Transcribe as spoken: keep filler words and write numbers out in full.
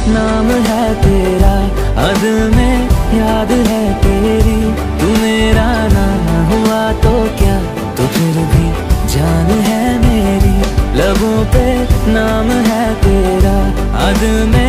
नाम है तेरा, हद में याद है तेरी। तू मेरा ना हुआ तो क्या, तो फिर भी जान है मेरी। लबों पे नाम है तेरा, हद में